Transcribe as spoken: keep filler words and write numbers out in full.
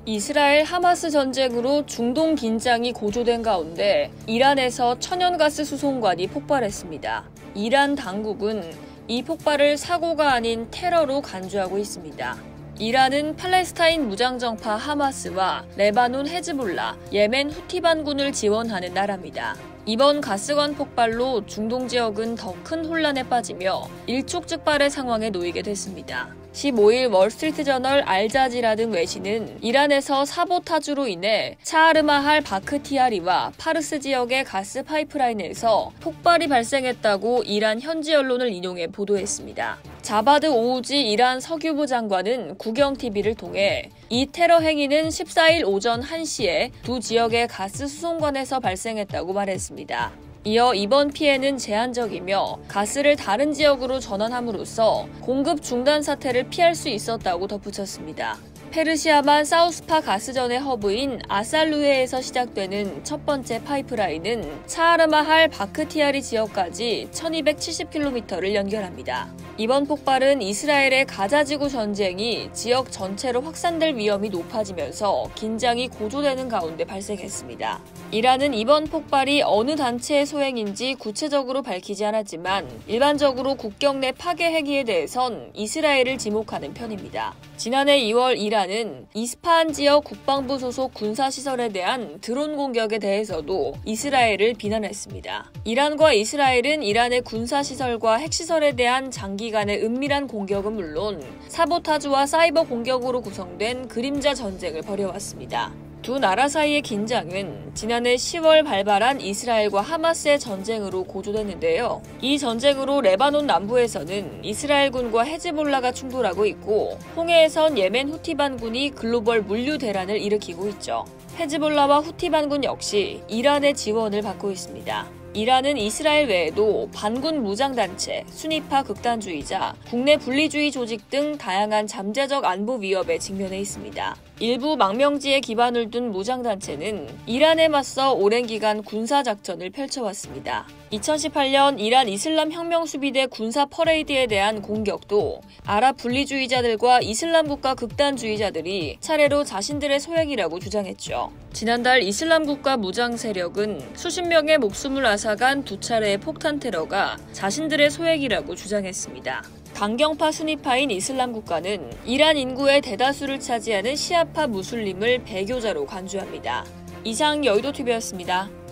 이스라엘 하마스 전쟁으로 중동 긴장이 고조된 가운데 이란에서 천연가스 수송관이 폭발했습니다. 이란 당국은 이 폭발을 사고가 아닌 테러로 간주하고 있습니다. 이란은 팔레스타인 무장정파 하마스와 레바논 헤즈볼라, 예멘 후티 반군을 지원하는 나라입니다. 이번 가스관 폭발로 중동 지역은 더 큰 혼란에 빠지며 일촉즉발의 상황에 놓이게 됐습니다. 십오일 월스트리트저널 알자지라 등 외신은 이란에서 사보타주로 인해 차하르마할 바크티아리와 파르스 지역의 가스 파이프라인에서 폭발이 발생했다고 이란 현지 언론을 인용해 보도했습니다. 자바드 오우지 이란 석유부 장관은 국영티비를 통해 이 테러 행위는 십사일 오전 한 시에 두 지역의 가스 수송관에서 발생했다고 말했습니다. 이어 이번 피해는 제한적이며 가스를 다른 지역으로 전환함으로써 공급 중단 사태를 피할 수 있었다고 덧붙였습니다. 페르시아만 사우스파 가스전의 허브인 아살루에에서 시작되는 첫 번째 파이프라인은 차하르마할 바크티아리 지역까지 천이백칠십 킬로미터를 연결합니다. 이번 폭발은 이스라엘의 가자지구 전쟁이 지역 전체로 확산될 위험이 높아지면서 긴장이 고조되는 가운데 발생했습니다. 이란은 이번 폭발이 어느 단체의 소행인지 구체적으로 밝히지 않았지만 일반적으로 국경 내 파괴 행위에 대해선 이스라엘을 지목하는 편입니다. 지난해 이월 이란은 이스파한 지역 국방부 소속 군사시설에 대한 드론 공격에 대해서도 이스라엘을 비난했습니다. 이란과 이스라엘은 이란의 군사시설과 핵시설에 대한 장기간의 은밀한 공격은 물론 사보타주와 사이버 공격으로 구성된 그림자 전쟁을 벌여왔습니다. 두 나라 사이의 긴장은 지난해 시월 발발한 이스라엘과 하마스의 전쟁으로 고조됐는데요. 이 전쟁으로 레바논 남부에서는 이스라엘군과 헤즈볼라가 충돌하고 있고 홍해에선 예멘 후티 반군이 글로벌 물류 대란을 일으키고 있죠. 헤즈볼라와 후티 반군 역시 이란의 지원을 받고 있습니다. 이란은 이스라엘 외에도 반군 무장단체, 순위파 극단주의자, 국내 분리주의 조직 등 다양한 잠재적 안보 위협에 직면해 있습니다. 일부 망명지에 기반을 둔 무장단체는 이란에 맞서 오랜 기간 군사작전을 펼쳐왔습니다. 이천십팔년 이란 이슬람 혁명수비대 군사 퍼레이드에 대한 공격도 아랍 분리주의자들과 이슬람국가 극단주의자들이 차례로 자신들의 소행이라고 주장했죠. 지난달 이슬람국가 무장 세력은 수십 명의 목숨을 앗아간 두 차례의 폭탄 테러가 자신들의 소행이라고 주장했습니다. 강경파 순위파인 이슬람국가는 이란 인구의 대다수를 차지하는 시아파 무슬림을 배교자로 간주합니다. 이상 여의도티비였습니다.